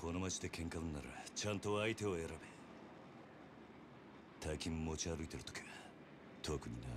この町で喧嘩売んならちゃんと相手を選べ。大金持ち歩いてるときは特にな。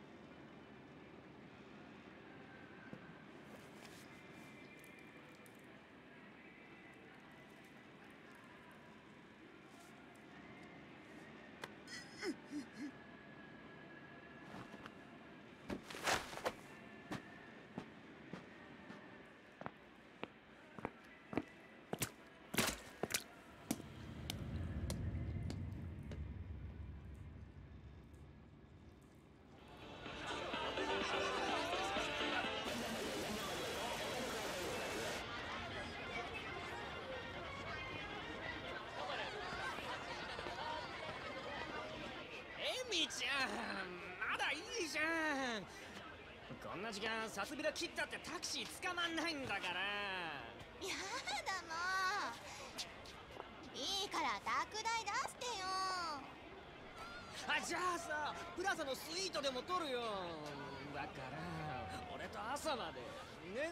エミちゃん、まだいいじゃん。こんな時間サスビラ切ったってタクシー捕まんないんだから。 やだもう。いいから宅代出してよ。 あ、じゃあさ、プラザのスイートでも取るよ。だから俺と朝までね。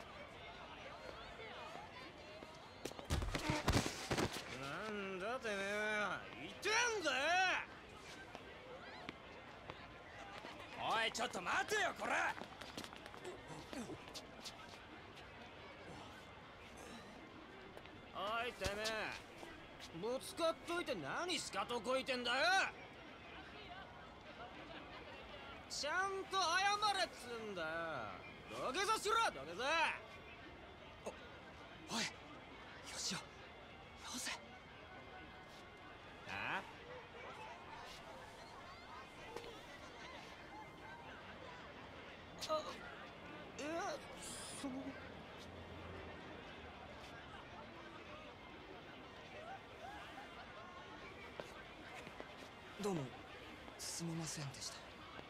なんだてめえ、言ってんだよ。おい、ちょっと待てよこれ。おいてめえ、ぶつかっといて何スカとこいてんだよ。ちゃんと謝れっつんだよ。土下座しろ、土下座。 おい、よしよ、よせ。 あ？いや、その。 どうもすみませんでした。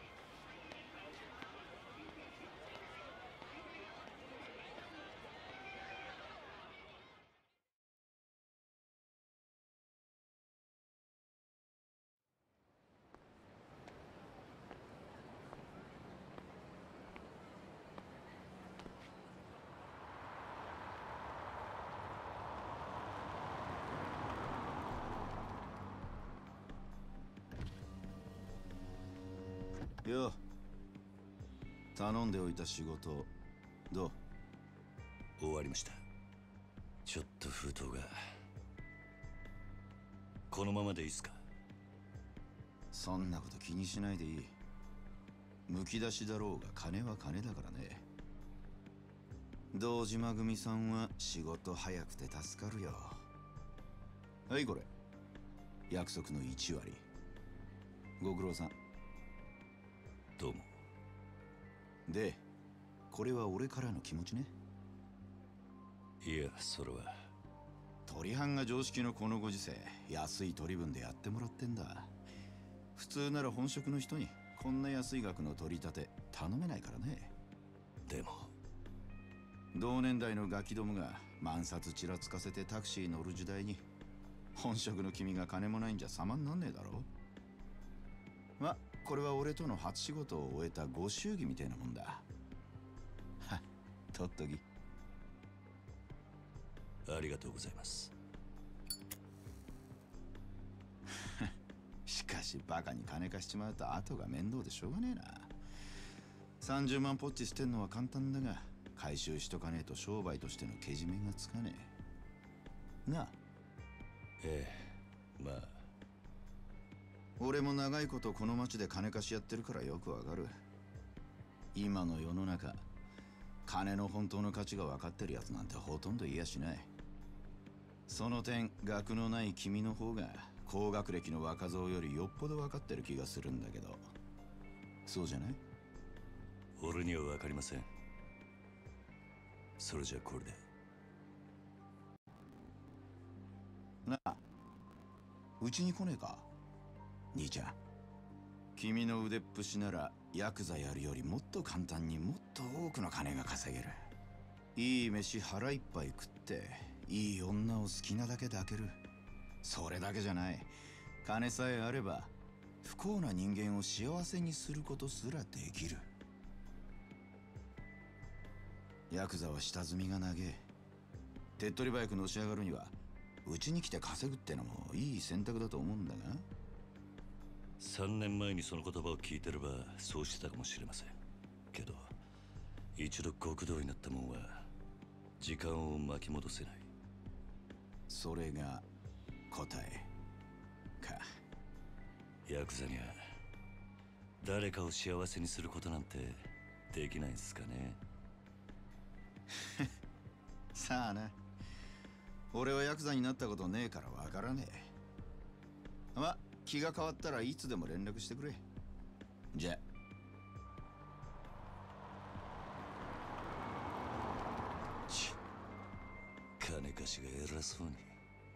よう、頼んでおいた仕事どう？ 終わりました。ちょっと封筒が。このままでいいっすか？ そんなこと気にしないでいい。むき出しだろうが金は金だからね。堂島組さんは仕事早くて助かるよ。はいこれ、約束の1割。ご苦労さん。 どうも。 で、これは俺からの気持ちね。 いや、それは取り半が常識のこのご時世、安い取り分でやってもらってんだ。普通なら本職の人にこんな安い額の取り立て頼めないからね。 でも同年代のガキどもが万札ちらつかせてタクシー乗る時代に、本職の君が金もないんじゃ様になんねえだろ。ま、これは俺との初仕事を終えたご祝儀みたいなもんだ。はっ、取っとき。 ありがとうございます。 しかしバカに金貸しちまうと後が面倒でしょうがねえな。30万ポッチ捨てんのは簡単だが、回収しとかねえと商売としてのけじめがつかねえなあ。 ええ、まあ俺も長いことこの町で金貸しやってるからよくわかる。今の世の中、金の本当の価値が分かってるやつなんてほとんどいやしない。その点、学のない君の方が高学歴の若造よりよっぽど分かってる気がするんだけど、そうじゃない？ 俺には分かりません。それじゃこれで。 なあ、うちに来ねえか兄ちゃん。君の腕っぷしならヤクザやるよりもっと簡単にもっと多くの金が稼げる。いい飯腹いっぱい食って、いい女を好きなだけ抱ける。それだけじゃない、金さえあれば不幸な人間を幸せにすることすらできる。ヤクザは下積みが長え。手っ取り早くのし上がるにはうちに来て稼ぐってのもいい選択だと思うんだが。 3年前にその言葉を聞いてればそうしてたかもしれませんけど、一度極道になったもんは時間を巻き戻せない。 それが答えか。 ヤクザには誰かを幸せにすることなんてできないんすかね。 さあな、俺はヤクザになったことねえからわからねえ。ま、気が変わったらいつでも連絡してくれ。じゃ。 金貸しが偉そうに。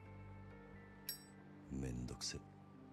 めんどくせ。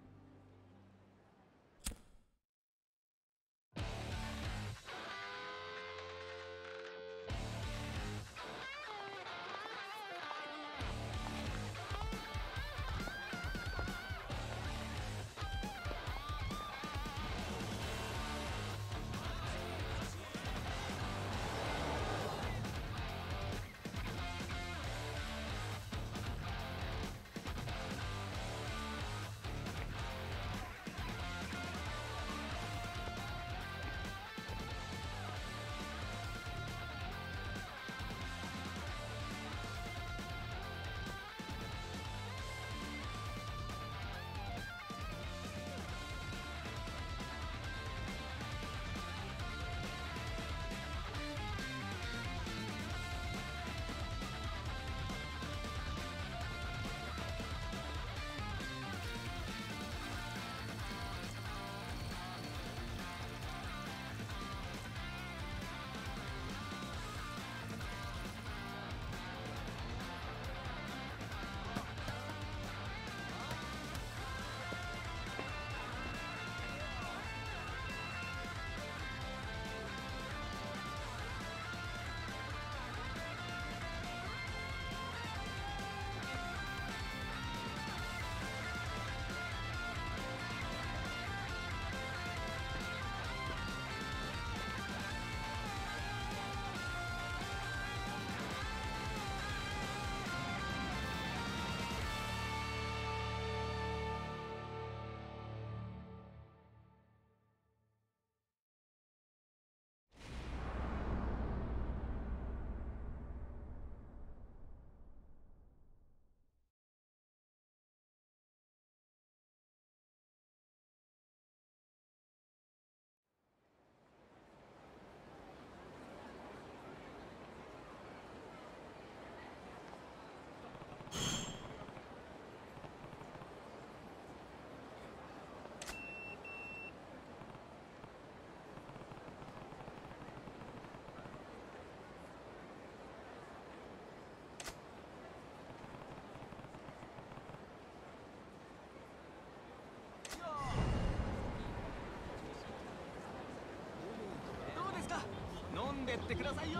飲んでってくださいよ。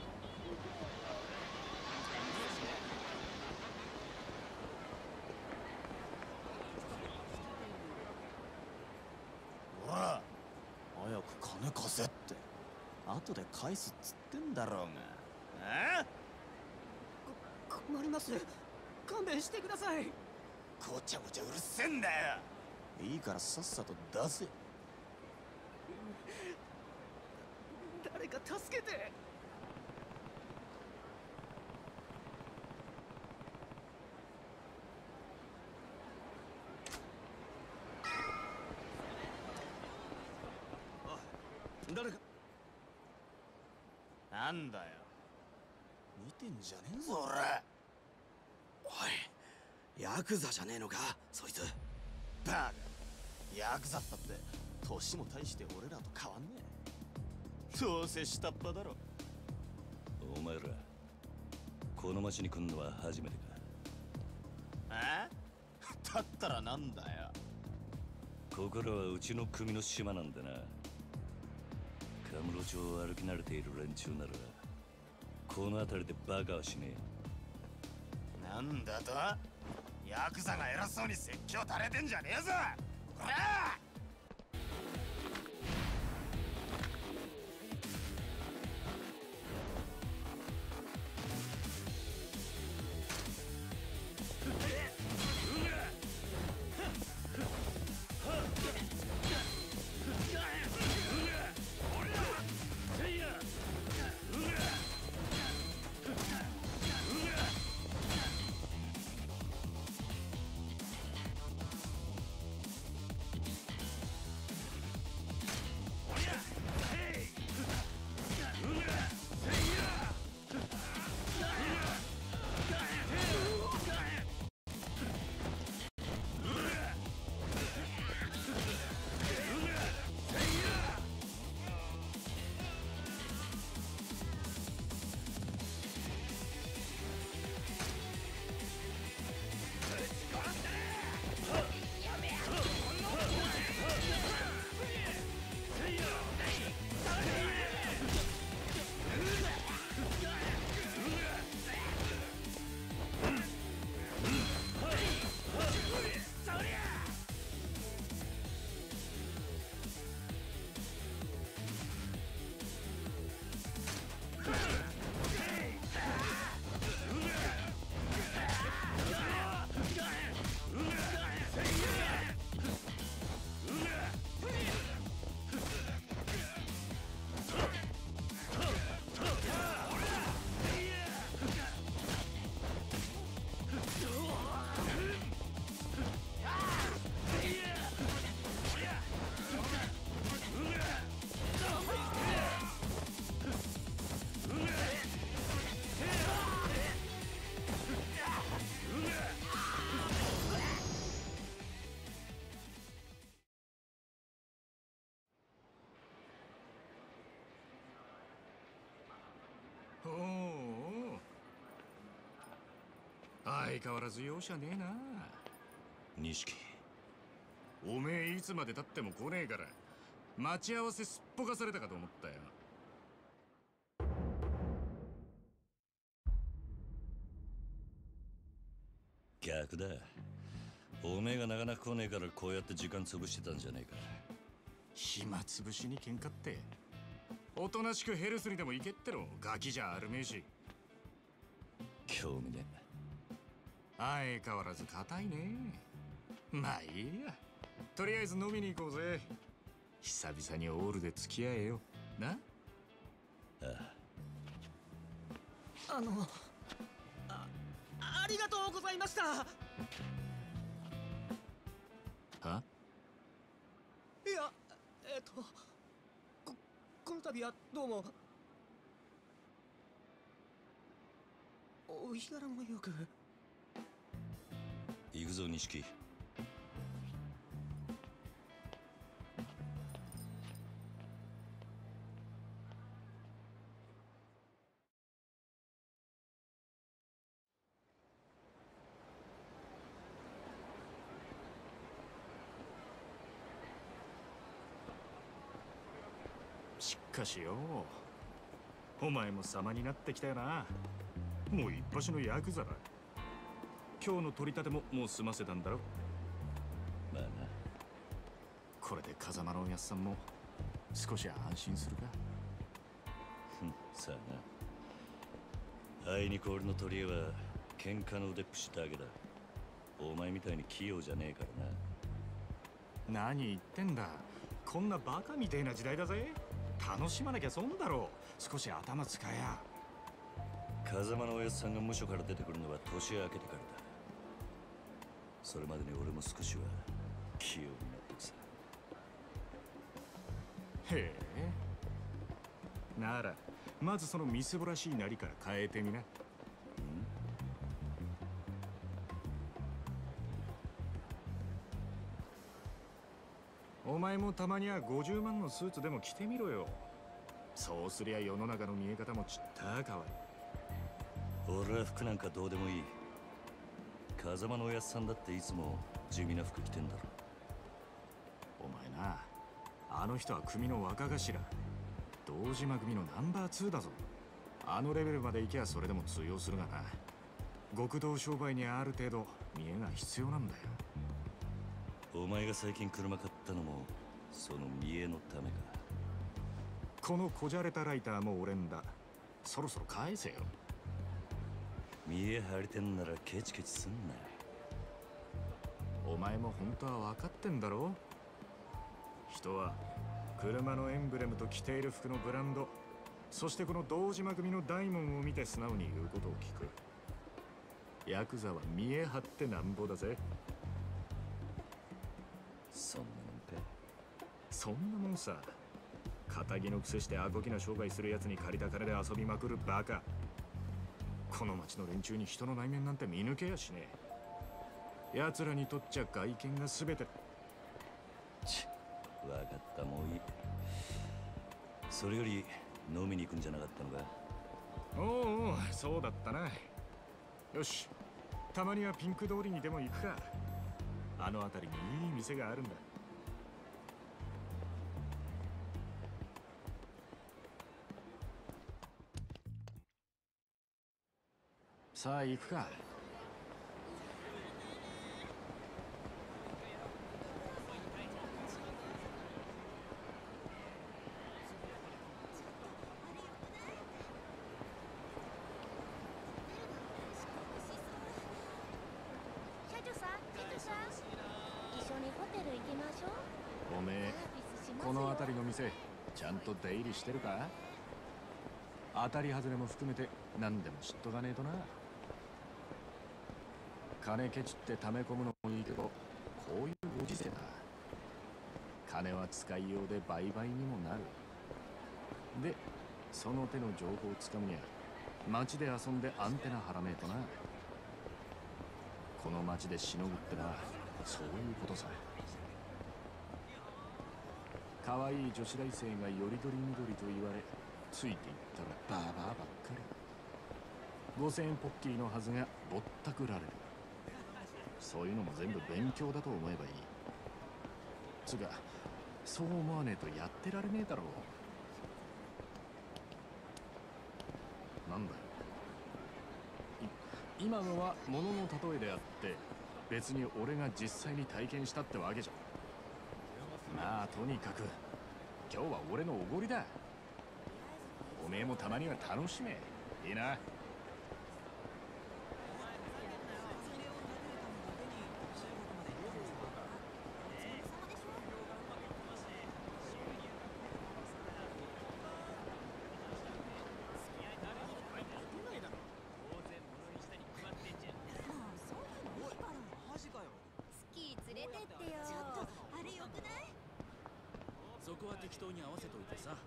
ほら、早く金貸せって後で返すっつってんだろうが。 困ります。勘弁してください。 ごちゃごちゃうるせえんだよ。いいからさっさと出せ。 誰か助けて。 誰か。なんだよ、見てんじゃねえぞ俺。 おい、ヤクザじゃねえのかそいつ。 バカ、ヤクザったって年も大して俺らと変わんねえ。どうせ下っ端だろ。 お前らこの町に来んのは初めてか。 だったらなんだよ。 ここらはうちの組の島なんだな。カムロ町を歩き慣れている連中ならこの辺りでバカはしねえ。なんだと、ヤクザが偉そうに説教垂れてんじゃねえぞ。ほら。 相変わらず容赦ねえな。 錦。 おめえいつまで経っても来ねえから待ち合わせすっぽかされたかと思ったよ。 逆だ。おめえがなかなか来ねえからこうやって時間潰してたんじゃねえか。 暇つぶしに喧嘩っておとなしくヘルスにでも行けってろ。ガキじゃあるめえし。 興味ね相変わらず硬いね。まあいいや、とりあえず飲みに行こうぜ。久々にオールで付き合えよな。 え。ああ。 ありがとうございました。 はいや、この度はどうも。お日柄もよく。 行くぞ錦。 しかしよ、お前も様になってきたよな。もう一発のヤクザだ。今日の取り立てももう済ませたんだろ。 まあな。 これで風間のおやっさんも少し安心するか。 さあな。あいにく俺の取り柄は喧嘩の腕っぷしだけだ。お前みたいに器用じゃねえからな。 何言ってんだ。こんなバカみてえな時代だぜ。楽しまなきゃ損だろう。少し頭使えや。 風間のおやつさんが無所から出てくるのは年明けてからだ。それまでに俺も少しは器用になってくさ。 へえ。ならまずそのみすぼらしいなりから変えてみな。お前もたまには50万のスーツでも着てみろよ。そうすりゃ世の中の見え方もちった変わる。 俺は服なんかどうでもいい。風間のおやつさんだっていつも地味な服着てんだろ。 お前な、あの人は組の若頭、堂島組のナンバー2だぞ。あのレベルまで行けばそれでも通用するがな。極道商売にある程度見えが必要なんだよ。 お前が最近車買ったのもその見栄のためか。 このこじゃれたライターも俺んだ。そろそろ返せよ。 見栄張りてんならケチケチすんな。 お前も本当は分かってんだろ。人は車のエンブレムと着ている服のブランド、そしてこの堂島組の大門を見て素直に言うことを聞く。ヤクザは見栄張ってなんぼだぜ。 そんなもんか。 そんなもんさ。仇の癖してアコギな商売するやつに借りた金で遊びまくるバカ。この町の連中に人の内面なんて見抜けやしねえ。奴らにとっちゃ外見が全てだ。 分かった、もういい。それより飲みに行くんじゃなかったのか。 おうおう、そうだったな。よし、たまにはピンク通りにでも行くか。あの辺りにいい店があるんだ。さあ行くか。 社長さん、一緒にホテル行きましょう。 おめえこの辺りの店ちゃんと出入りしてるか。当たり外れも含めて何でも知っとかねえとな。金ケチって溜め込むのもいいけど、こういうご時世だ。金は使いようで売買にもなる。でその手の情報をつかむには街で遊んでアンテナ張らねえとな。この街でしのぐってのはそういうことさ。可愛い女子大生がよりどりみどりと言われついていったらバーバーばっかり。 5000円ポッキーのはずがぼったくられる。そういうのも全部勉強だと思えばいい。つうかそう思わねえとやってられねえだろう。なんだよ、今のは物の例えであって別に俺が実際に体験したってわけじゃ。まあとにかく今日は俺のおごりだ。おめえもたまには楽しめ。いいな。 スキー連れてってよ。ちょっとあれよくない？ そこは適当に合わせといてさ。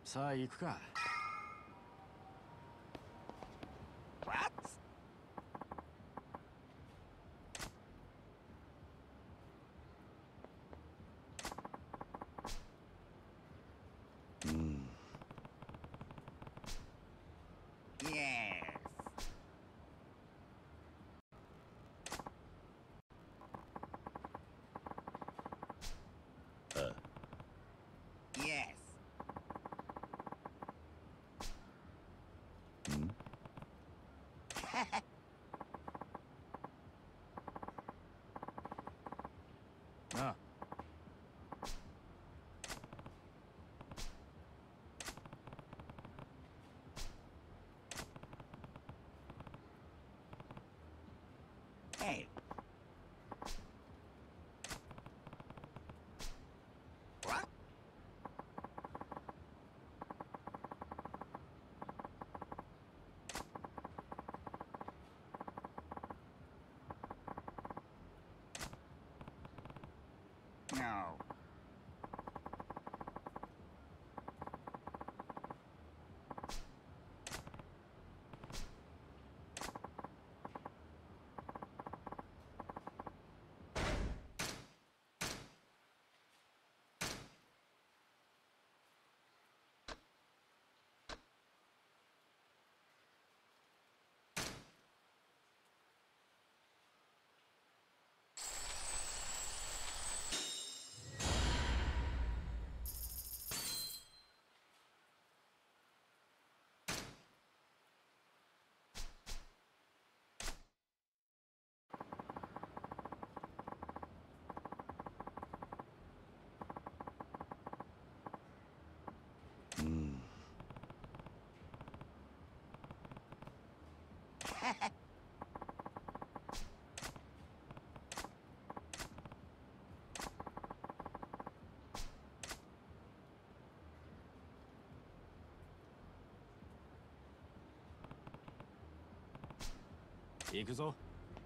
さあ行くか。 うん。 なあ。うん。 行くぞ。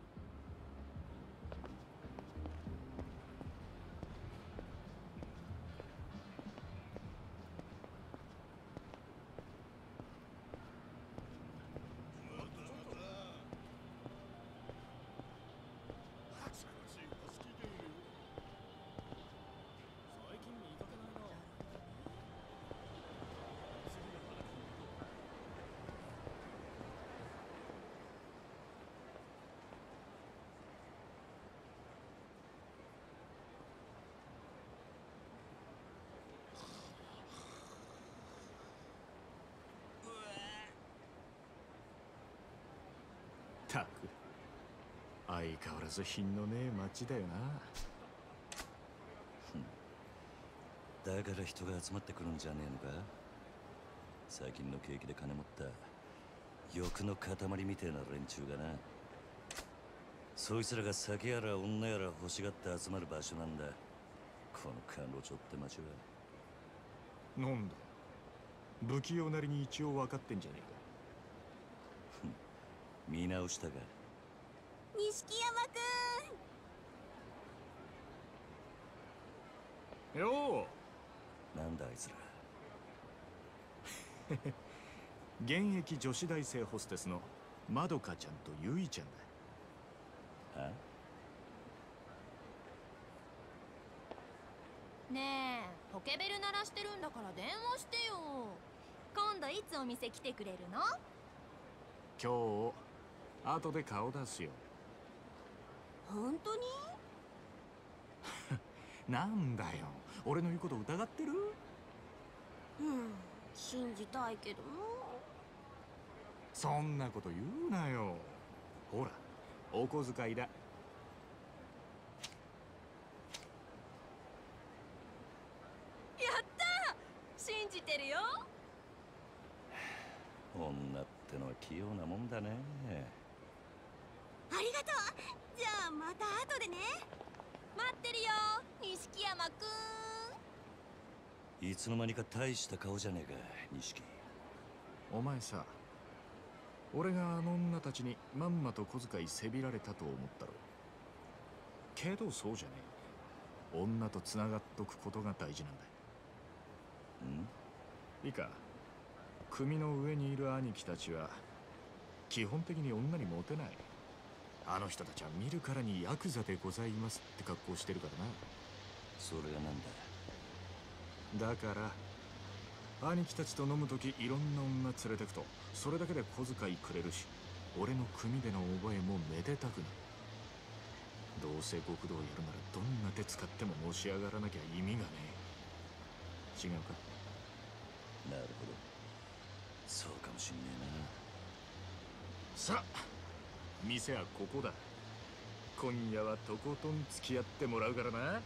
たく相変わらず品のねえ町だよな。 だから人が集まってくるんじゃねえのか。最近の景気で金持った欲の塊みてえな連中がな。そいつらが酒やら女やら欲しがって集まる場所なんだ、この彼女って町は。 なんだ、不器用なりに一応分かってんじゃねえか。 見直したか。 錦山くん。 よう。なんだあいつら。 現役女子大生ホステスのまどかちゃんとゆいちゃんだ。 は？ ねえ、ポケベル鳴らしてるんだから電話してよ。今度いつお店来てくれるの？ 今日後で顔出すよ。 本当に？ なんだよ、俺の言うこと疑ってる？ 信じたいけどな。 そんなこと言うなよ。ほら、お小遣いだ。 やった！信じてるよ。 女ってのは器用なもんだね。 ありがとう。じゃあまた後でね。待ってるよ、錦山くん。 いつの間にか大した顔じゃねえか、錦。 お前さ、俺があの女たちにまんまと小遣いせびられたと思ったろ。けどそうじゃねえ。女とつながっとくことが大事なんだ。 いいか、組の上にいる兄貴たちは基本的に女にモテない。あの人たちは見るからにヤクザでございますって格好してるからな。 それがなんだ。 だから兄貴たちと飲むときいろんな女連れてくとそれだけで小遣いくれるし、俺の組での覚えもめでたくなる。どうせ極道やるならどんな手使ってものし上がらなきゃ意味がねえ。違うか？ なるほど、そうかもしんねえな。 さあ、店はここだ。今夜はとことん付き合ってもらうからな。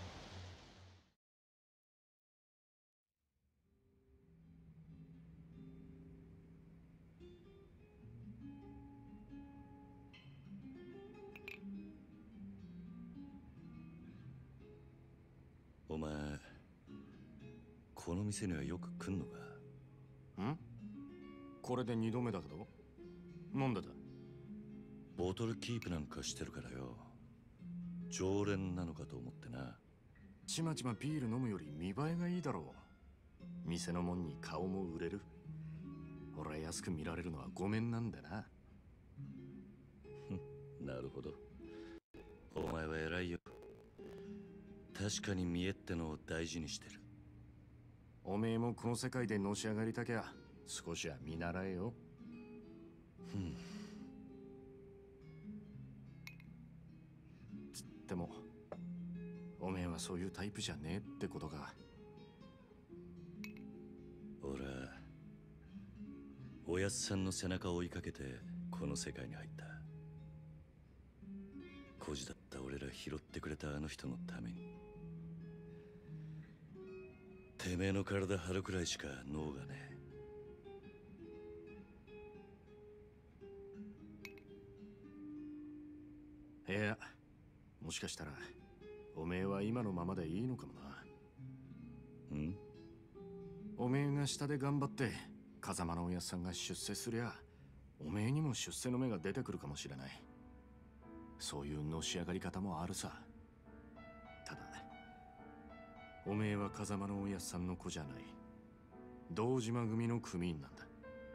お前、この店にはよく来んのか？ ん？これで2度目だけど。なんでだ？ ボトルキープなんかしてるからよ。常連なのかと思ってな。 ちまちまビール飲むより見栄えがいいだろう。店のもんに顔も売れる。俺は安く見られるのはごめんなんだな。 なるほど、お前は偉いよ。確かに見栄ってのを大事にしてる。 おめえもこの世界でのし上がりたきゃ少しは見習えよ。つってもおめえはそういうタイプじゃねえってことか。 俺はおやっさんの背中を追いかけてこの世界に入った。孤児だった俺ら拾ってくれたあの人のために。てめえの体張るくらいしか脳がねえ。いや、もしかしたらおめえは今のままでいいのかもな。 ん？ おめえが下で頑張って風間のおやっさんが出世すりゃおめえにも出世の芽が出てくるかもしれない。そういうのし上がり方もあるさ。ただおめえは風間のおやっさんの子じゃない。堂島組の組員なんだ。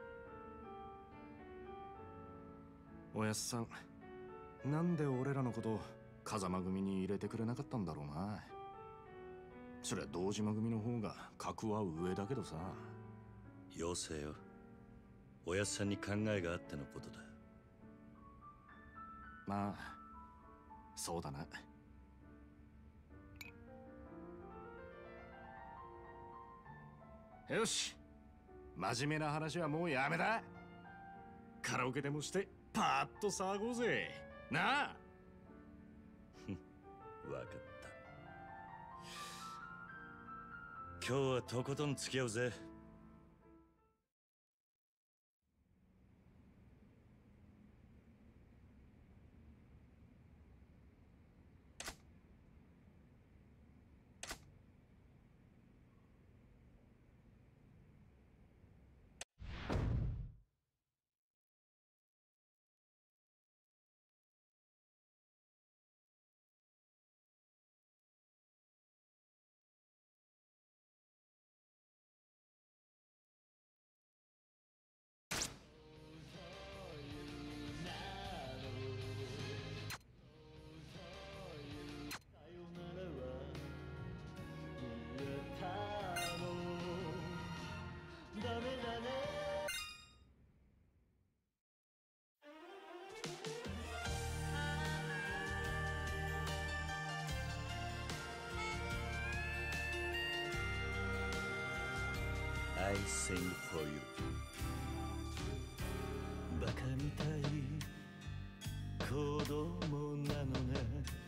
おやっさん、なんで俺らのこと風間組に入れてくれなかったんだろうな。そりゃ堂島組の方が格は上だけどさ。 よせよ、おやっさんに考えがあってのことだ。 まあそうだな。よし、真面目な話はもうやめだ。カラオケでもしてパーッと騒ごうぜなあ。 わかった。今日はとことん付き合うぜ。I sing for you。 バカみたい子供なのね。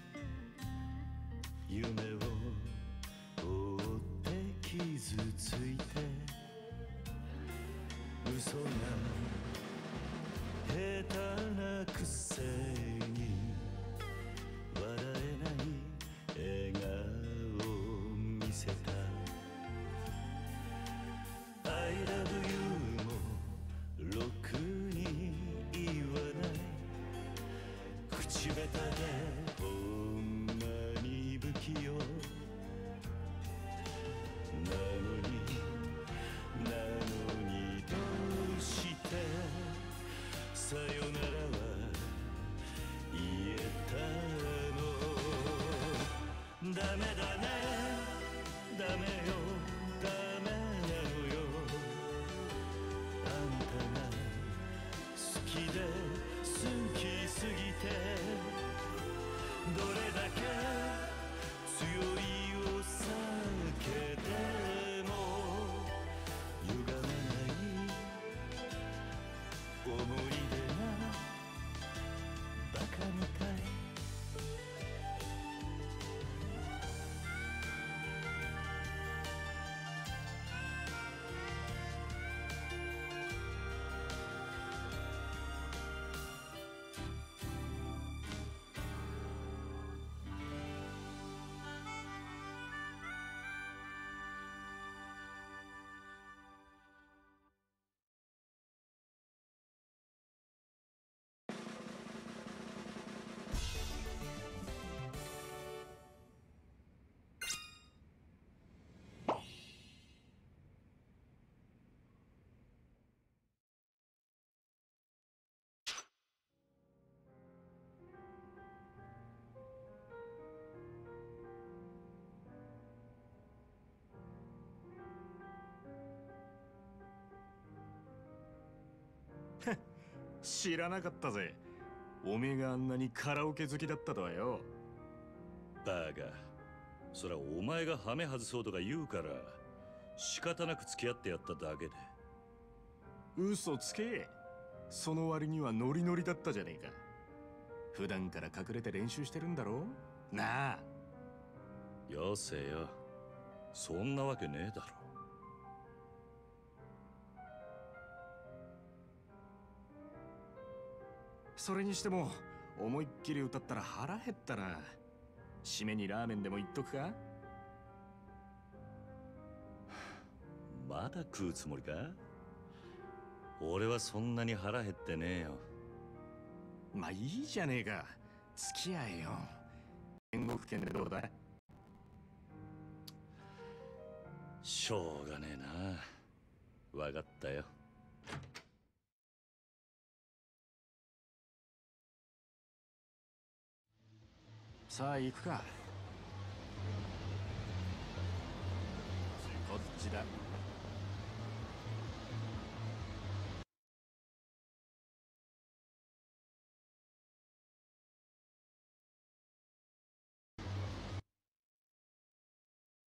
夢を追って傷ついて嘘が下手なくせに笑えない笑顔を見せた。I love you もろくに言わない。口下手でほんまに不器用なのに、なメよダメなのよあんたが好きで好きすぎてどれだけ強いを避けても歪めない思い出がバカみたい知らなかったぜ。おめえがあんなにカラオケ好きだったとはよ。 バカ、そりゃお前がハメ外そうとか言うから仕方なく付き合ってやっただけで。 嘘つけ。その割にはノリノリだったじゃねえか。普段から隠れて練習してるんだろなあ。 よせよ、そんなわけねえだろ。 それにしても思いっきり歌ったら腹減ったな。締めにラーメンでも言っとくか。 まだ食うつもりか。俺はそんなに腹減ってねえよ。 まあいいじゃねえか、付き合えよ。天国圏でどうだ。 しょうがねえな。わかったよ。 さあ行くか。こっちだ。